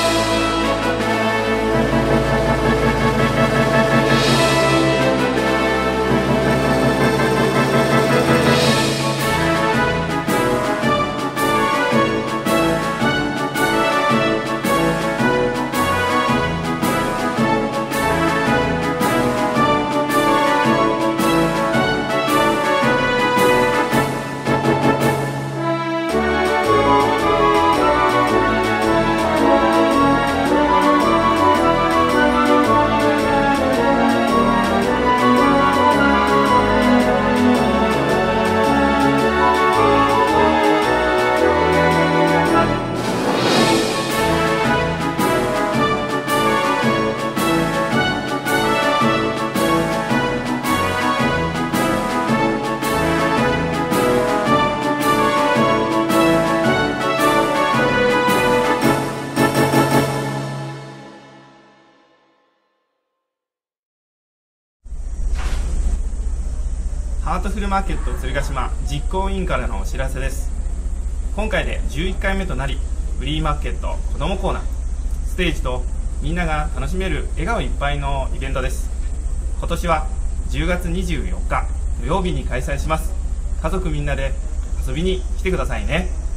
ハートフルマーケット鶴ヶ島実行委員からのお知らせです。今回で11回目となり、フリーマーケット子どもコーナー、ステージとみんなが楽しめる笑顔いっぱいのイベントです。今年は10月24日土曜日に開催します。家族みんなで遊びに来てくださいね。